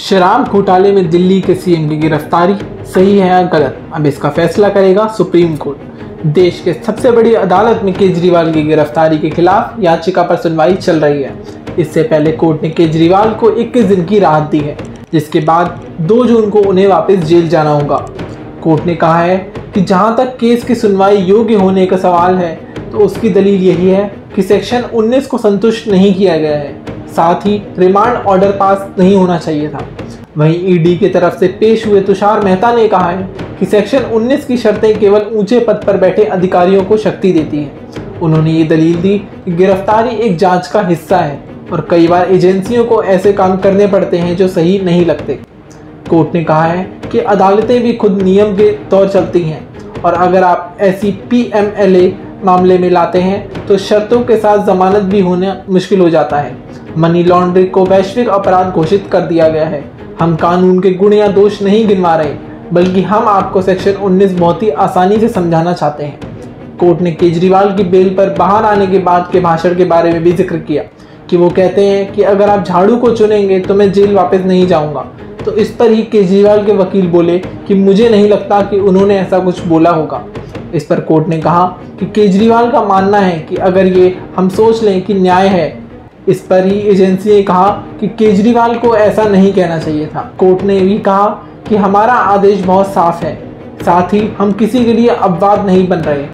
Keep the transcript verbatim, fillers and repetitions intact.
शराब घोटाले में दिल्ली के सीएम की गिरफ्तारी सही है या गलत, अब इसका फैसला करेगा सुप्रीम कोर्ट। देश के सबसे बड़ी अदालत में केजरीवाल की गिरफ्तारी के खिलाफ याचिका पर सुनवाई चल रही है। इससे पहले कोर्ट ने केजरीवाल को इक्कीस दिन की राहत दी है, जिसके बाद दो जून को उन्हें वापस जेल जाना होगा। कोर्ट ने कहा है कि जहां तक केस की सुनवाई योग्य होने का सवाल है, तो उसकी दलील यही है कि सेक्शन उन्नीस को संतुष्ट नहीं किया गया है, साथ ही रिमांड ऑर्डर पास नहीं होना चाहिए था। वहीं ईडी की तरफ से पेश हुए तुषार मेहता ने कहा है कि सेक्शन उन्नीस की शर्तें केवल ऊंचे पद पर बैठे अधिकारियों को शक्ति देती हैं। उन्होंने ये दलील दी कि गिरफ्तारी एक जांच का हिस्सा है और कई बार एजेंसियों को ऐसे काम करने पड़ते हैं जो सही नहीं लगते। कोर्ट ने कहा है कि अदालतें भी खुद नियम के तौर चलती हैं और अगर आप ऐसी पी एम एल ए मामले में लाते हैं तो शर्तों के साथ जमानत भी होना मुश्किल हो जाता है। मनी लॉन्ड्रिंग को वैश्विक अपराध घोषित कर दिया गया है। हम कानून के गुण या दोष नहीं गिनवा रहे, बल्कि हम आपको सेक्शन उन्नीस बहुत ही आसानी से समझाना चाहते हैं। कोर्ट ने केजरीवाल की बेल पर बाहर आने के बाद के भाषण के बारे में भी जिक्र किया कि वो कहते हैं कि अगर आप झाड़ू को चुनेंगे तो मैं जेल वापस नहीं जाऊंगा। तो इस पर ही केजरीवाल के वकील बोले कि मुझे नहीं लगता कि उन्होंने ऐसा कुछ बोला होगा। इस पर कोर्ट ने कहा कि केजरीवाल का मानना है कि अगर ये हम सोच लें कि न्याय है। इस पर ही एजेंसी ने कहा कि केजरीवाल को ऐसा नहीं कहना चाहिए था। कोर्ट ने भी कहा कि हमारा आदेश बहुत साफ है, साथ ही हम किसी के लिए अपवाद नहीं बन रहे।